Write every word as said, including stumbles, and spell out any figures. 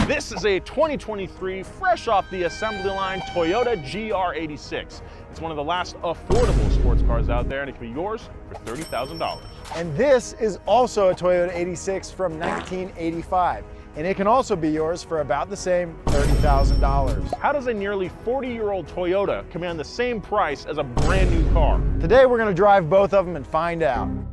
This is a twenty twenty-three, fresh off the assembly line Toyota G R eighty-six. It's one of the last affordable sports cars out there, and it can be yours for thirty thousand dollars. And this is also a Toyota eighty-six from nineteen eighty-five. And it can also be yours for about the same thirty thousand dollars. How does a nearly forty-year-old Toyota command the same price as a brand new car? Today we're going to drive both of them and find out.